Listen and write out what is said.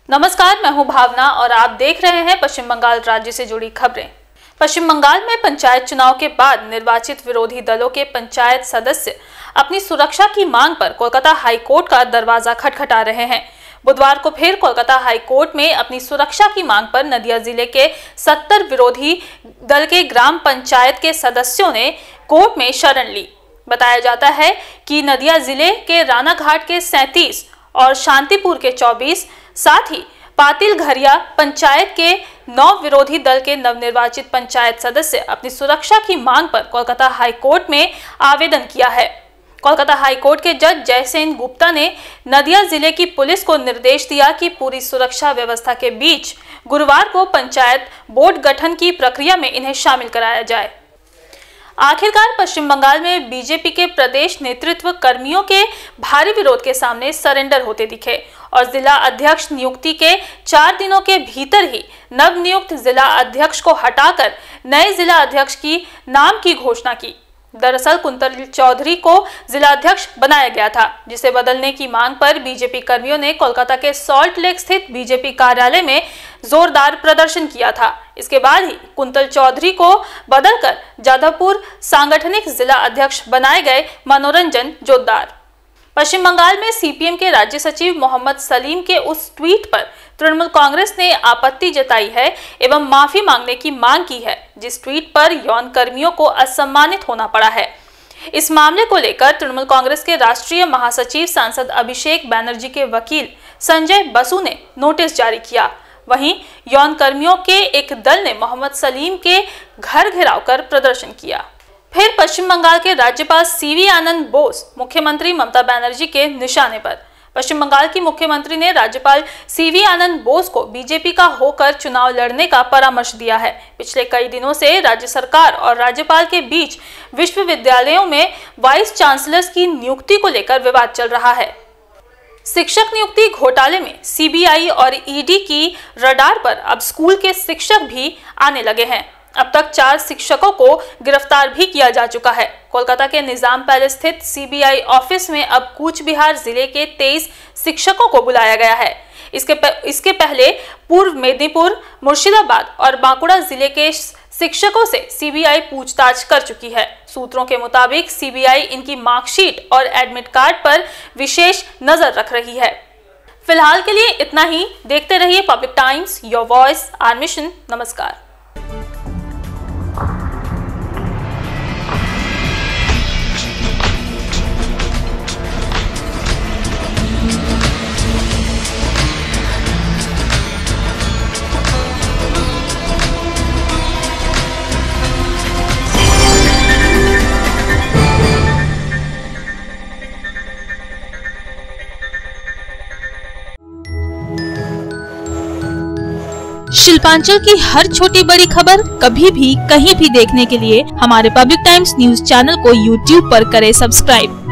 नमस्कार, मैं हूं भावना और आप देख रहे हैं पश्चिम बंगाल राज्य से जुड़ी खबरें। पश्चिम बंगाल में पंचायत चुनाव के बाद निर्वाचित विरोधी दलों के पंचायत सदस्य अपनी सुरक्षा की मांग पर कोलकाता हाई कोर्ट का दरवाजा खटखटा रहे हैं। बुधवार को फिर कोलकाता हाई कोर्ट में अपनी सुरक्षा की मांग पर नदिया जिले के 70 विरोधी दल के ग्राम पंचायत के सदस्यों ने कोर्ट में शरण ली। बताया जाता है कि नदिया जिले के रानाघाट के 37 और शांतिपुर के 24, साथ ही पातिल घरिया पंचायत के 9 विरोधी दल के नवनिर्वाचित पंचायत सदस्य अपनी सुरक्षा की मांग पर कोलकाता हाई कोर्ट में आवेदन किया है। कोलकाता हाई कोर्ट के जज जयसेन गुप्ता ने नदिया जिले की पुलिस को निर्देश दिया कि पूरी सुरक्षा व्यवस्था के बीच गुरुवार को पंचायत बोर्ड गठन की प्रक्रिया में इन्हें शामिल कराया जाए। आखिरकार पश्चिम बंगाल में बीजेपी के प्रदेश नेतृत्व कर्मियों के भारी विरोध के सामने सरेंडर होते दिखे और जिला अध्यक्ष नियुक्ति के 4 दिनों के भीतर ही नवनियुक्त जिला अध्यक्ष को हटाकर नए जिला अध्यक्ष की नाम की घोषणा की। दरअसल कुंतल चौधरी को जिला अध्यक्ष बनाया गया था, जिसे बदलने की मांग पर बीजेपी कर्मियों ने कोलकाता के सॉल्ट लेक स्थित बीजेपी कार्यालय में जोरदार प्रदर्शन किया था। इसके बाद ही कुंतल चौधरी को बदलकर जादवपुर सांगठनिक जिला अध्यक्ष बनाए गए मनोरंजन जोरदार। पश्चिम बंगाल में सीपीएम के राज्य सचिव मोहम्मद सलीम के उस ट्वीट पर तृणमूल कांग्रेस ने आपत्ति जताई है एवं माफी मांगने की मांग की है, जिस ट्वीट पर यौन कर्मियों को असम्मानित होना पड़ा है। इस मामले को लेकर तृणमूल कांग्रेस के राष्ट्रीय महासचिव सांसद अभिषेक बैनर्जी के वकील संजय बसु ने नोटिस जारी किया। वहीं यौन कर्मियों के एक दल ने मोहम्मद सलीम के घर घेराव कर प्रदर्शन किया। फिर पश्चिम बंगाल के राज्यपाल सीवी आनंद बोस मुख्यमंत्री ममता बनर्जी के निशाने पर। पश्चिम बंगाल की मुख्यमंत्री ने राज्यपाल सीवी आनंद बोस को बीजेपी का होकर चुनाव लड़ने का परामर्श दिया है। पिछले कई दिनों से राज्य सरकार और राज्यपाल के बीच विश्वविद्यालयों में वाइस चांसलर्स की नियुक्ति को लेकर विवाद चल रहा है। शिक्षक नियुक्ति घोटाले में सीबीआई और ईडी की रडार पर अब स्कूल के शिक्षक भी आने लगे हैं। अब तक 4 शिक्षकों को गिरफ्तार भी किया जा चुका है। कोलकाता के निजाम पैलेस स्थित सीबीआई ऑफिस में अब कूच बिहार जिले के 23 शिक्षकों को बुलाया गया है। इसके पहले पूर्व मेदिनीपुर, मुर्शिदाबाद और बांकुड़ा जिले के शिक्षकों से सीबीआई पूछताछ कर चुकी है। सूत्रों के मुताबिक सीबीआई इनकी मार्कशीट और एडमिट कार्ड पर विशेष नजर रख रही है। फिलहाल के लिए इतना ही। देखते रहिए Public Times, your voice, our mission. नमस्कार। शिल्पांचल की हर छोटी बड़ी खबर कभी भी कहीं भी देखने के लिए हमारे पब्लिक टाइम्स न्यूज चैनल को YouTube पर करें सब्सक्राइब।